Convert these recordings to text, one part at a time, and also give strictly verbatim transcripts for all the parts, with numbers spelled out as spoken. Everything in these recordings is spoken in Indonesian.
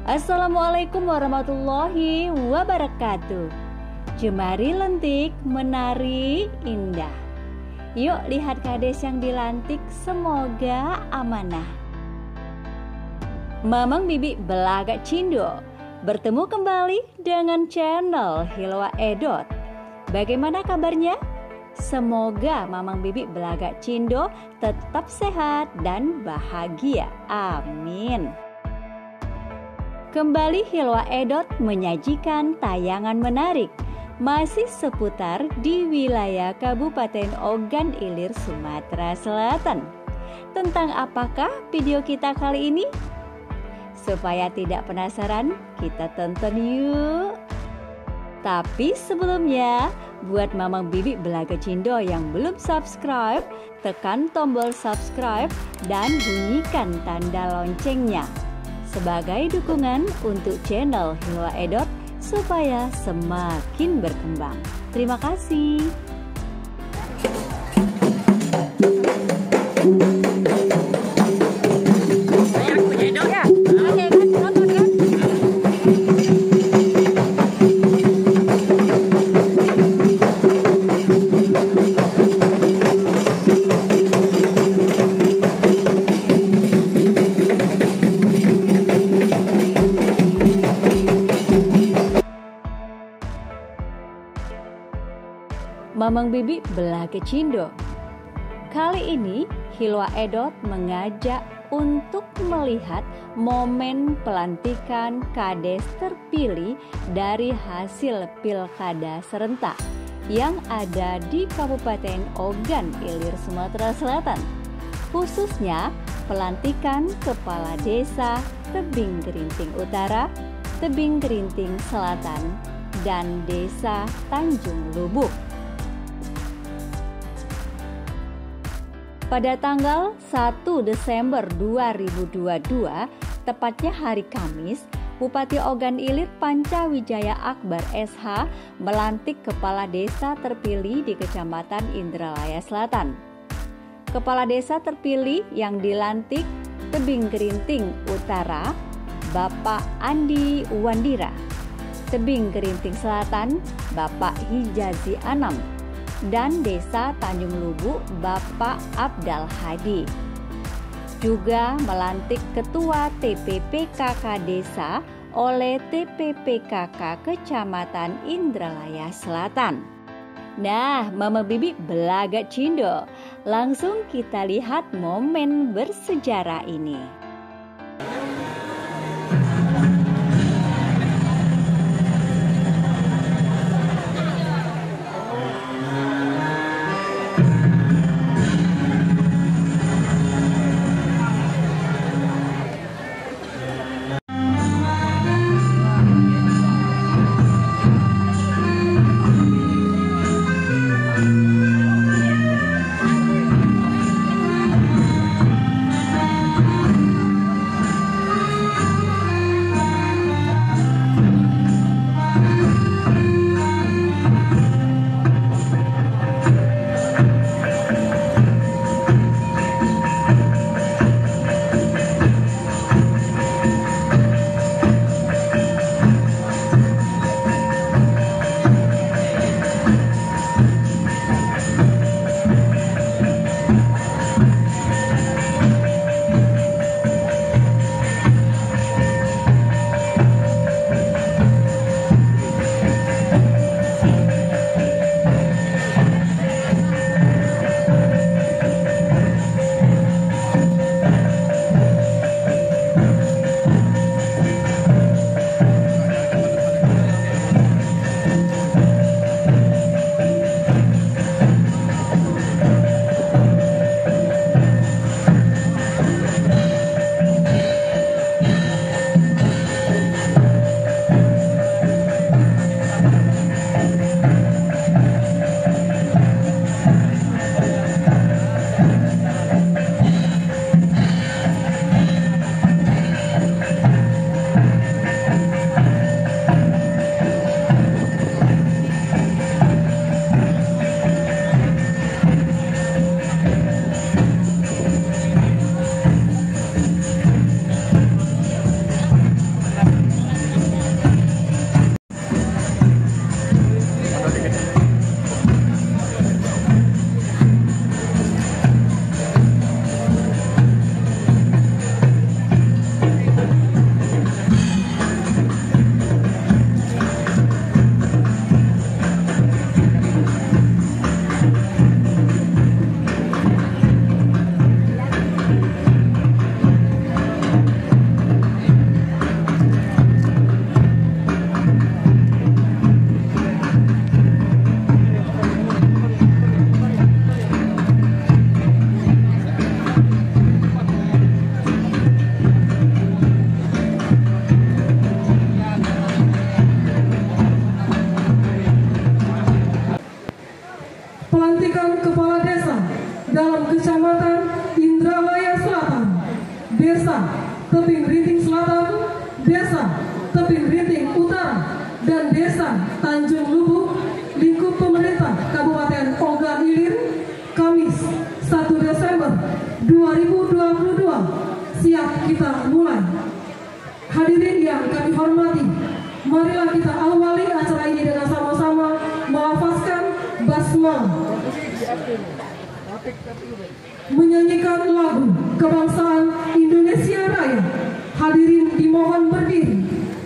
Assalamualaikum warahmatullahi wabarakatuh. Jemari lentik, menari indah. Yuk lihat kades yang dilantik, semoga amanah. Mamang Bibi Belaga Cindo bertemu kembali dengan channel Hilwa Edot. Bagaimana kabarnya? Semoga Mamang Bibi Belaga Cindo tetap sehat dan bahagia. Amin. Kembali Hilwa Edot menyajikan tayangan menarik masih seputar di wilayah Kabupaten Ogan Ilir, Sumatera Selatan. Tentang apakah video kita kali ini? Supaya tidak penasaran, kita tonton yuk. Tapi sebelumnya, buat Mamang Bibi Belaga Cindo yang belum subscribe, tekan tombol subscribe dan bunyikan tanda loncengnya sebagai dukungan untuk channel Hilwa Edot supaya semakin berkembang. Terima kasih. Mamang Bibi Belaga Cindo. Kali ini Hilwa Edot mengajak untuk melihat momen pelantikan kades terpilih dari hasil pilkada serentak yang ada di Kabupaten Ogan Ilir, Sumatera Selatan. Khususnya pelantikan Kepala Desa Tebing Gerinting Utara, Tebing Gerinting Selatan, dan Desa Tanjung Lubuk. Pada tanggal satu Desember dua ribu dua puluh dua, tepatnya hari Kamis, Bupati Ogan Ilir Pancawijaya Akbar S H melantik Kepala Desa terpilih di Kecamatan Indralaya Selatan. Kepala Desa terpilih yang dilantik Tebing Gerinting Utara, Bapak Andi Wandira. Tebing Gerinting Selatan, Bapak Hijazi Anam. Dan Desa Tanjung Lubuk, Bapak Abdal Hadi. Juga melantik Ketua T P P K K Desa oleh T P P K K Kecamatan Indralaya Selatan. Nah, Mama Bibi Belaga Cindo, langsung kita lihat momen bersejarah ini. Tebing Rinting Selatan, Desa Tebing Rinting Utara, dan Desa Tanjung Lubuk, lingkup pemerintah Kabupaten Ogan Ilir, Kamis satu Desember dua ribu dua puluh dua. Siap, kita mulai. Hadirin yang kami hormati, marilah kita awali acara ini dengan sama-sama melafazkan basmalah, menyanyikan lagu kebangsaan Indonesia Raya. Hadirin dimohon berdiri.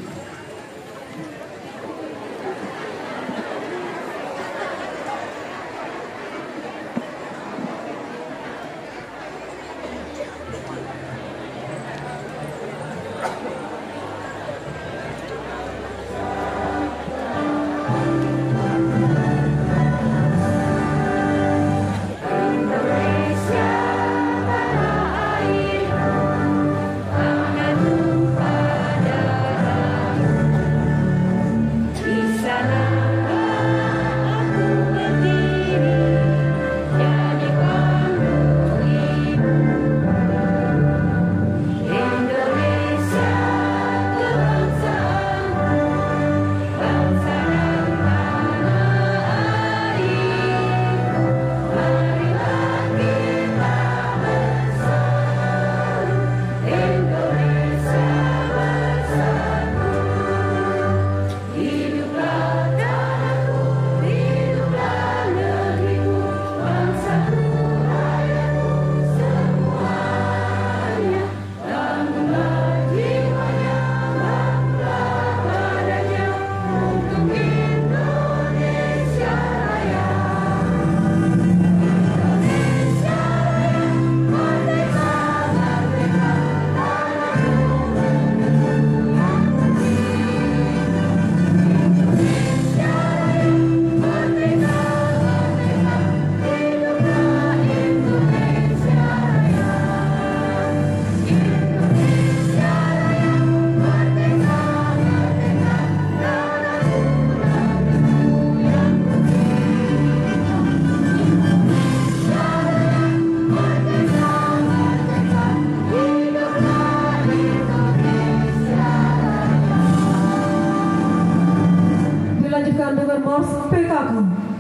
Dengan Mars P K K.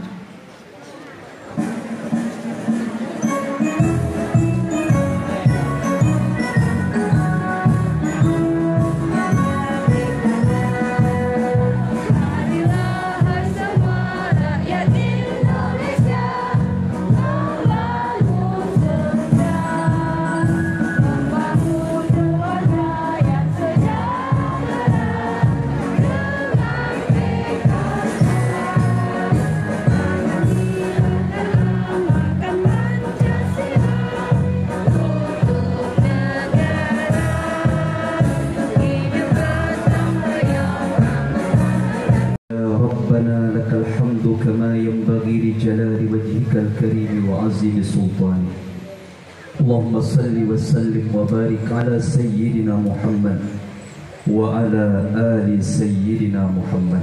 كما ينبغي لجلال وجهك الكريم وعظيم سلطانك. اللهم صل وسلم وبارك على سيدنا محمد وعلى آل سيدنا محمد.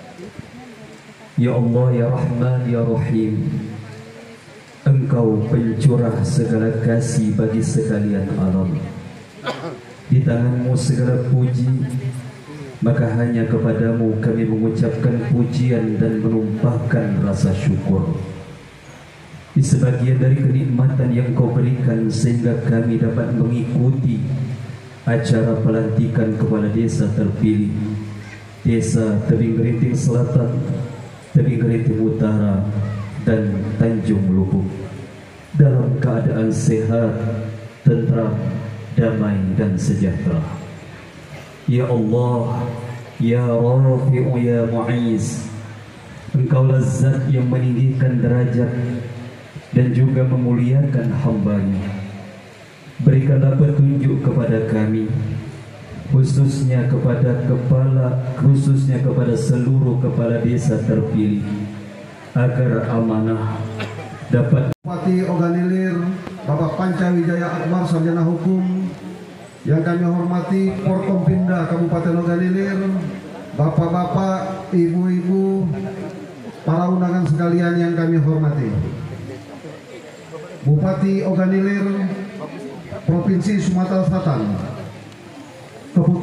Ya Allah, ya Rahman, ya Rahim, Engkau pencurah segala kasih bagi sekalian alam. Di tanganmu segala puji, maka hanya kepadamu kami mengucapkan pujian dan menumpahkan rasa syukur. Di sebagian dari kenikmatan yang kau berikan sehingga kami dapat mengikuti acara pelantikan kepala desa terpilih Desa Tebing Rinting Selatan, Tebing Rinting Utara, dan Tanjung Lubuk dalam keadaan sehat, tentram, damai dan sejahtera. Ya Allah, Ya Rafi'u, Ya Mu'iz, Engkaulah zat yang meninggikan derajat dan juga memuliakan hamba-Nya. Berikanlah petunjuk kepada kami, khususnya kepada kepala, khususnya kepada seluruh kepala desa terpilih, agar amanah dapat. Bupati Ogan Ilir, Bapak Pancawijaya Akbar, Sarjana Hukum, yang kami hormati Forkompinda Kabupaten Ogan Ilir, bapak-bapak, ibu-ibu, para undangan sekalian yang kami hormati. Bupati Ogan Ilir, Provinsi Sumatera Selatan,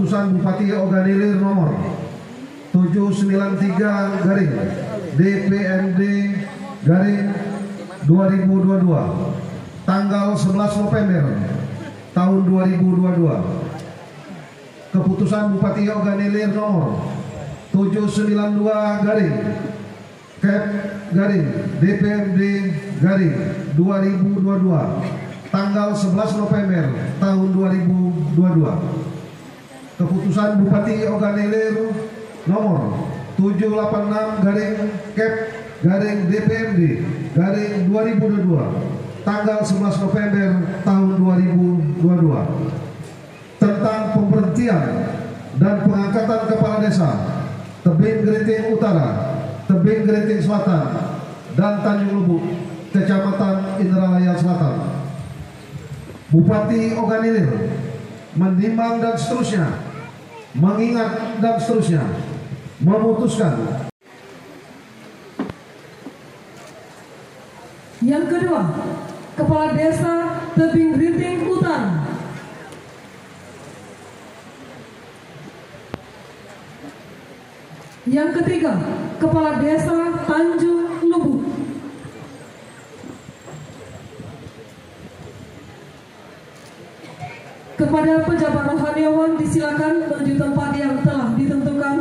Keputusan Bupati Ogan Ilir nomor tujuh sembilan tiga garing D P M D garing dua ribu dua puluh dua tanggal sebelas November tahun dua ribu dua puluh dua. Keputusan Bupati Ogan Ilir nomor tujuh sembilan dua garing Kep garing D P M D garing dua ribu dua puluh dua tanggal sebelas November tahun dua ribu dua puluh dua. Keputusan Bupati Ogan Ilir nomor tujuh delapan enam garing Kep garing D P M D garing dua ribu dua puluh dua tanggal sebelas November tahun dua ribu dua puluh dua tentang pemberhentian dan pengangkatan kepala desa Tebing Gerinting Utara, Tebing Gerinting Selatan, dan Tanjung Lubuk, Kecamatan Indralaya Selatan. Bupati Ogan Ilir menimbang dan seterusnya, mengingat dan seterusnya, memutuskan. Yang kedua, Kepala Desa Tebing Gerinting Utara. Yang ketiga, Kepala Desa Tanjung Lubuk. Kepada pejabat rohaniawan disilakan menuju tempat yang telah ditentukan.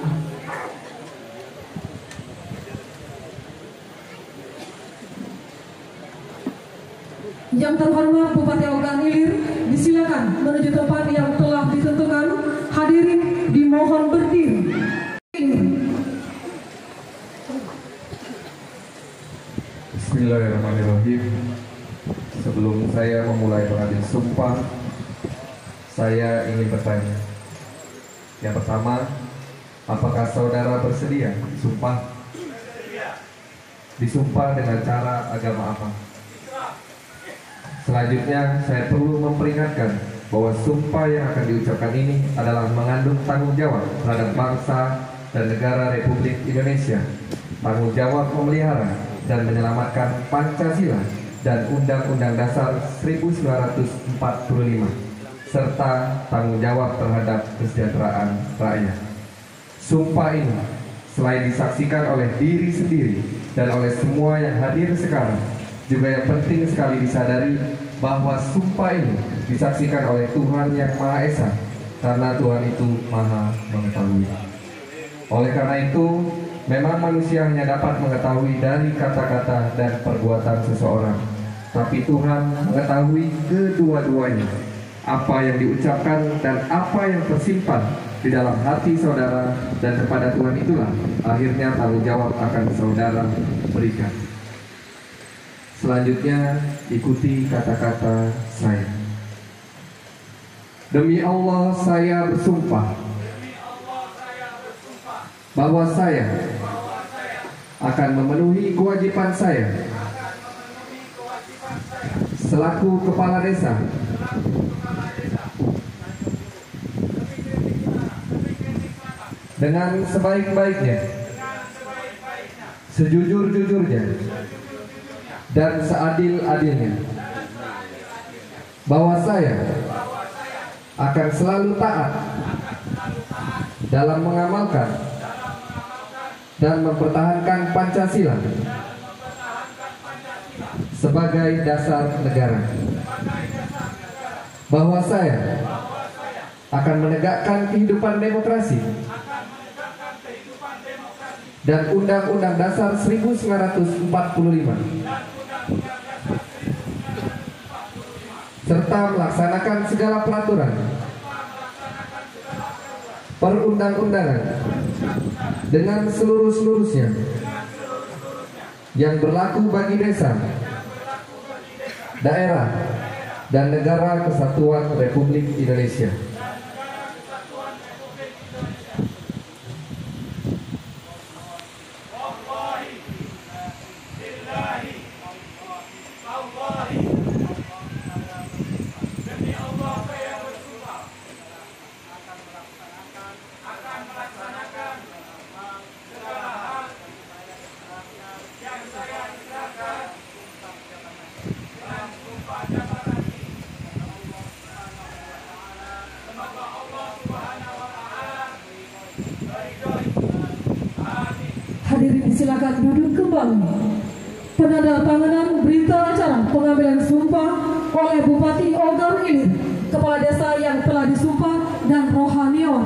Yang terhormat Bupati Ogan Ilir disilakan menuju tempat yang telah ditentukan. Hadirin dimohon berdiri. Bismillahirrahmanirrahim. Sebelum saya memulai mengambil sumpah, saya ingin bertanya. Yang pertama, apakah saudara bersedia disumpah? Disumpah dengan cara agama apa? Selanjutnya, saya perlu memperingatkan bahwa sumpah yang akan diucapkan ini adalah mengandung tanggung jawab terhadap bangsa dan negara Republik Indonesia, tanggung jawab memelihara dan menyelamatkan Pancasila dan Undang-Undang Dasar seribu sembilan ratus empat puluh lima, serta tanggung jawab terhadap kesejahteraan rakyat. Sumpah ini selain disaksikan oleh diri sendiri dan oleh semua yang hadir sekarang, juga yang penting sekali disadari bahwa sumpah ini disaksikan oleh Tuhan Yang Maha Esa, karena Tuhan itu Maha Mengetahui. Oleh karena itu, memang manusia hanya dapat mengetahui dari kata-kata dan perbuatan seseorang, tapi Tuhan mengetahui kedua-duanya, apa yang diucapkan dan apa yang tersimpan di dalam hati saudara, dan kepada Tuhan itulah akhirnya tanggung jawab akan saudara berikan. Selanjutnya, ikuti kata-kata saya. Demi Allah saya bersumpah bahwa saya akan memenuhi kewajiban saya selaku kepala desa dengan sebaik-baiknya, sejujur-jujurnya, dan seadil-adilnya, bahwa saya akan selalu taat dalam mengamalkan dan mempertahankan Pancasila sebagai dasar negara, bahwa saya akan menegakkan kehidupan demokrasi dan Undang-Undang Dasar seribu sembilan ratus empat puluh lima, serta melaksanakan segala peraturan perundang-undangan dengan seluruh-seluruhnya yang berlaku bagi desa, daerah, dan negara kesatuan Republik Indonesia. Hadirin silakan duduk kembali. Penandatanganan berita acara pengambilan sumpah oleh Bupati Ogan Ilir, Kepala Desa yang telah disumpah dan rohaniawan.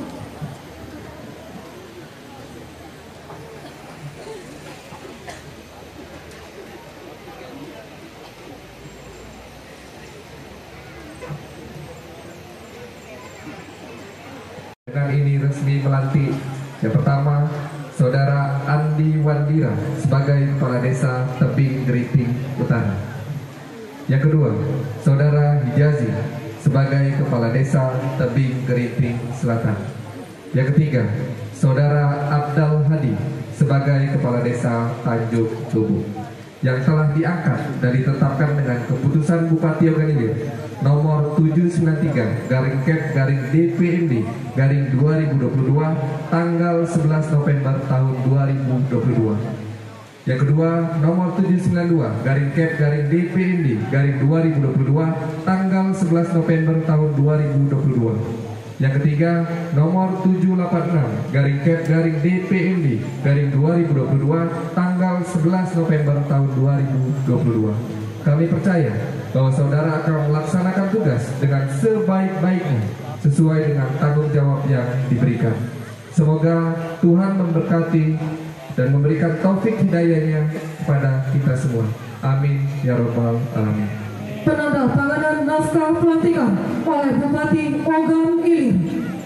Dengan ini resmi melantik yang pertama Saudara Andi Wandira sebagai Kepala Desa Tebing Geriting Utara. Yang kedua, Saudara Hijazi sebagai Kepala Desa Tebing Geriting Selatan. Yang ketiga, Saudara Abdal Hadi sebagai Kepala Desa Tanjung Lubuk, yang telah diangkat dan ditetapkan dengan keputusan Bupati Ogan Ilir nomor tujuh sembilan tiga garing Kep garing D P M D garing dua ribu dua puluh dua tanggal sebelas November tahun dua ribu dua puluh dua. Yang kedua, nomor tujuh sembilan dua garing Kep garing D P M D garing dua ribu dua puluh dua tanggal sebelas November tahun dua ribu dua puluh dua. Yang ketiga, nomor tujuh delapan enam garing Kep garing D P M D garing dua ribu dua puluh dua tanggal sebelas November tahun dua ribu dua puluh dua. Kami percaya bahwa saudara akan melaksanakan tugas dengan sebaik-baiknya sesuai dengan tanggung jawab yang diberikan. Semoga Tuhan memberkati dan memberikan taufik hidayahnya kepada kita semua. Amin ya robbal alamin. Penandatanganan naskah pelantikan oleh Bupati Ogan Ilir.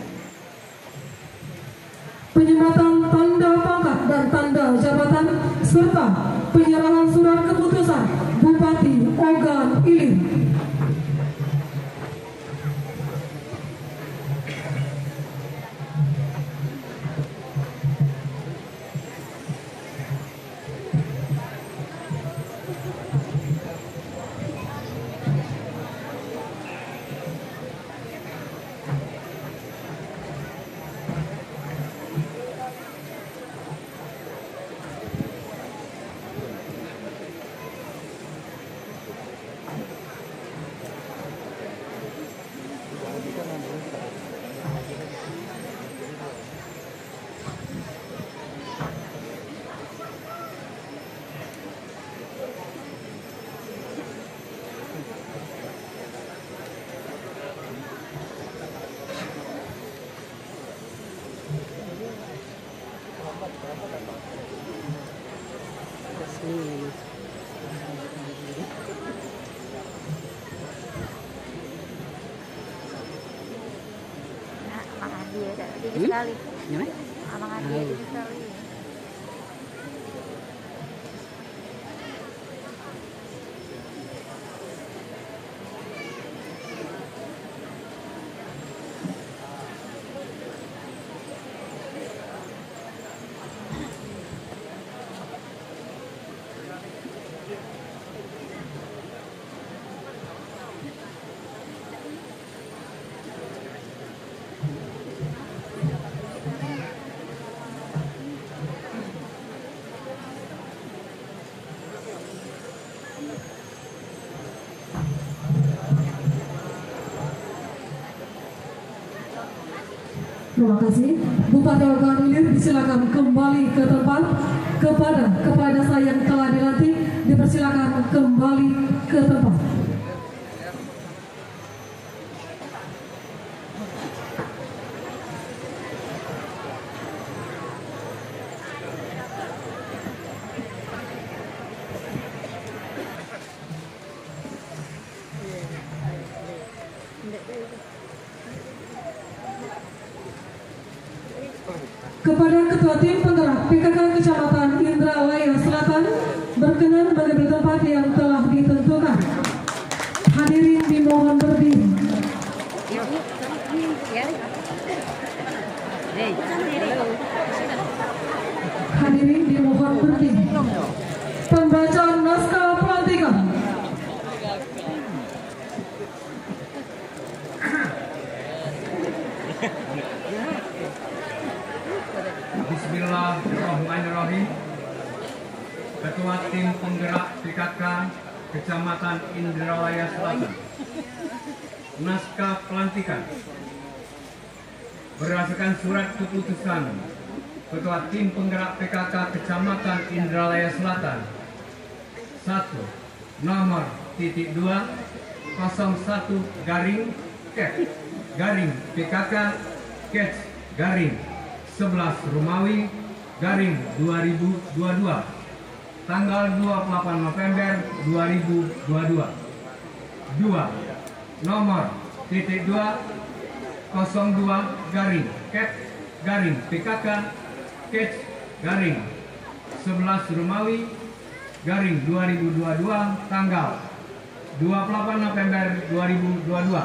Penyematan tanda pangkat dan tanda jabatan serta penyerahan surat keputusan Bupati Ogan Ilir. Sekali. Abang Adi aja sekali. Terima kasih. Bupati Ogan Ilir disilakan kembali ke tempat. Kepada kepala desa yang telah dilantik dipersilakan kembali ke tempat. Kepada Ketua Tim Penggerak P K K Kecamatan Indralaya Selatan berkenan mengambil tempat yang telah ditentukan. Hadirin dimohon berdiri. Hadirin dimohon berdiri. Pembacaan naskah pelantikan. Bismillahirrahmanirrahim. Ketua Tim Penggerak P K K Kecamatan Indralaya Selatan. Naskah pelantikan. berdasarkan surat keputusan Ketua Tim Penggerak P K K Kecamatan Indralaya Selatan satu nomor titik dua nol satu garing ket garing P K K ket garing sebelas Romawi garing dua ribu dua puluh dua tanggal dua puluh delapan November dua ribu dua puluh dua. Dua nomor titik dua nol dua garing ket garing P K K ket garing sebelas Romawi garing dua ribu dua puluh dua tanggal dua puluh delapan November dua ribu dua puluh dua.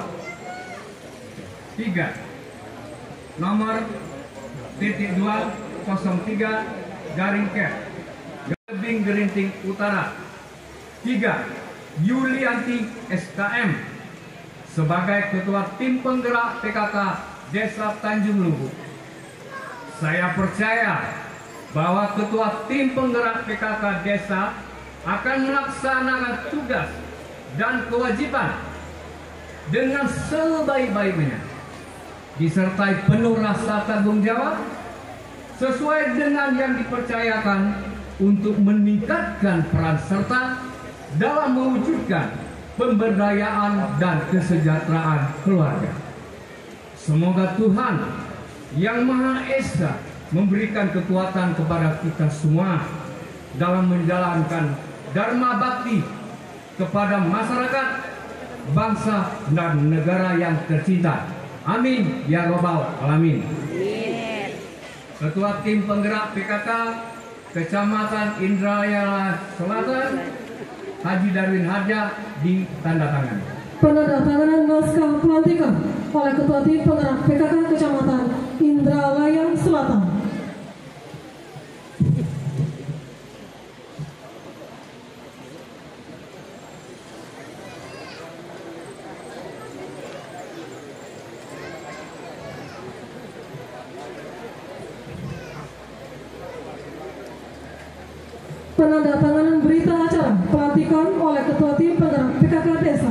Tiga nomor titik dua nol tiga garing ket Gebing Gerinting Utara. Tiga Yulianti S K M sebagai Ketua Tim Penggerak P K K Desa Tanjung Lubu. Saya percaya bahwa Ketua Tim Penggerak P K K Desa akan melaksanakan tugas dan kewajiban dengan sebaik-baiknya, disertai penuh rasa tanggung jawab sesuai dengan yang dipercayakan untuk meningkatkan peran serta dalam mewujudkan pemberdayaan dan kesejahteraan keluarga. Semoga Tuhan Yang Maha Esa memberikan kekuatan kepada kita semua dalam menjalankan dharma bakti kepada masyarakat, bangsa, dan negara yang tercinta. Amin ya robbal alamin. Ketua Tim Penggerak P K K Kecamatan Indralaya Selatan Haji Darwin Harja ditandatangan. Penandatanganan naskah pelantikan oleh Ketua Tim Penggerak P K K Kecamatan Indralaya Selatan. Penandatanganan berita acara pelantikan oleh Ketua Tim Penggerak P K K Desa.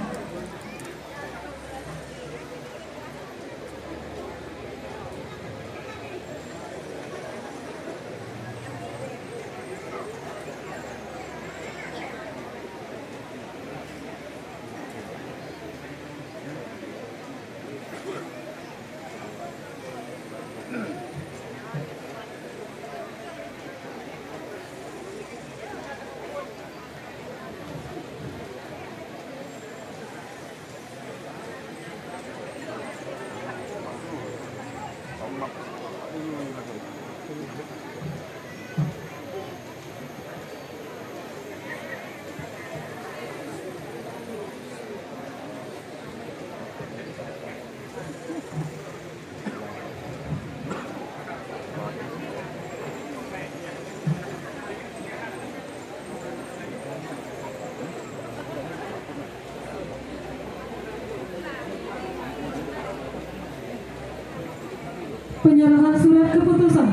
Penyerahan surat keputusan.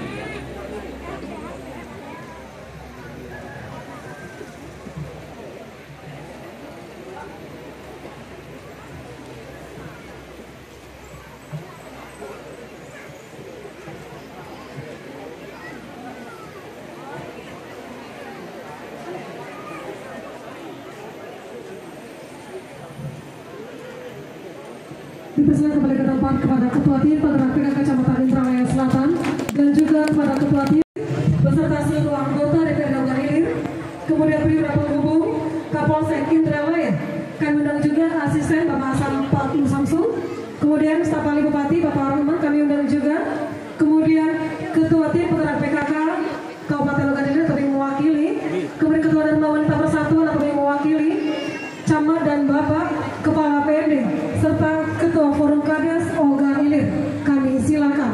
Dipersilakan kembali ke tempat kepada Ketua Tim Penggerak P K K Kecamatan Indralaya Selatan dan juga kepada Ketua Tim beserta seluruh anggota D P R D Ogan Ilir, kemudian perwira penghubung Kapolsek Indralaya. Kami undang juga asisten Bapak Hasan Pak Samsul, kemudian staf ahli Bupati Bapak Arman kami undang juga, kemudian Ketua Tim Penggerak P K K Kabupaten Ogan Ilir kami mewakili, kemudian Ketua Dharma Wanita Persatuan kami mewakili, Camat dan Bapak Kepala P R D serta Ketua Forum Kades Ogan Ilir. Kami silakan.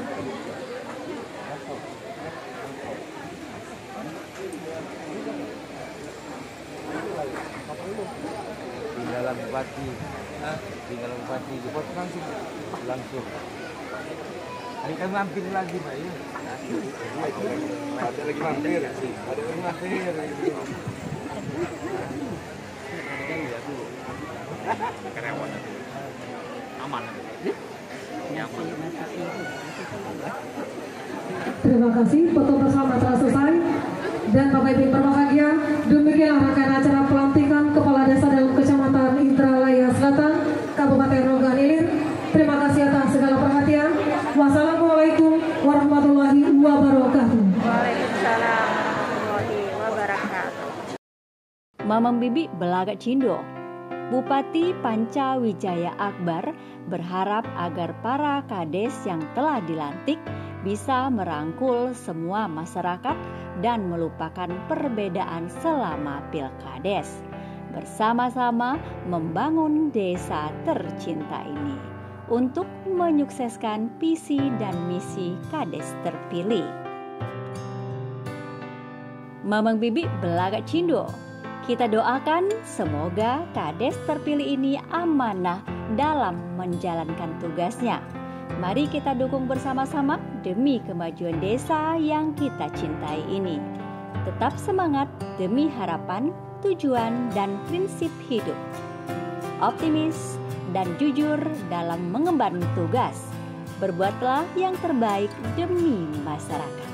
Tinggal bupati, tinggal bupati, bupati langsung, langsung. Ini kan mampir lagi, Pak ya. Ada lagi mampir, ada lagi mampir. Karyawan aman, nyaman. Terima kasih, foto bersama telah selesai. Dan Bapak Ibu yang berbahagia, demikianlah rangkaian acara pelantikan Kepala Desa dalam Kecamatan Indralaya Selatan, Kabupaten Ogan Ilir. Terima kasih atas segala perhatian. Wassalamualaikum warahmatullahi wabarakatuh. Waalaikumsalam warahmatullahi wabarakatuh. Mamang Bibi Belaga Cindo, Bupati Pancawijaya Akbar berharap agar para kades yang telah dilantik bisa merangkul semua masyarakat dan melupakan perbedaan selama Pilkades, bersama-sama membangun desa tercinta ini untuk menyukseskan visi dan misi kades terpilih. Mamang Bibi Belaga Cindo, kita doakan semoga kades terpilih ini amanah dalam menjalankan tugasnya. Mari kita dukung bersama-sama demi kemajuan desa yang kita cintai ini. Tetap semangat demi harapan, tujuan, dan prinsip hidup. Optimis dan jujur dalam mengemban tugas. Berbuatlah yang terbaik demi masyarakat.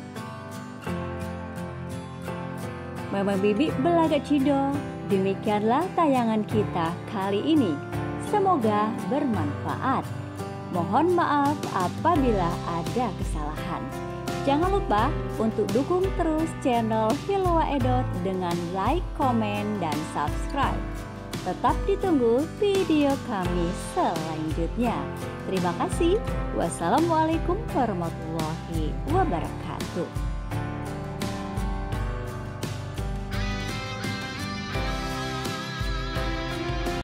Mamang Bibi Belaga Cindo, demikianlah tayangan kita kali ini. Semoga bermanfaat. Mohon maaf apabila ada kesalahan. Jangan lupa untuk dukung terus channel Hilwa Edot dengan like, komen, dan subscribe. Tetap ditunggu video kami selanjutnya. Terima kasih. Wassalamualaikum warahmatullahi wabarakatuh.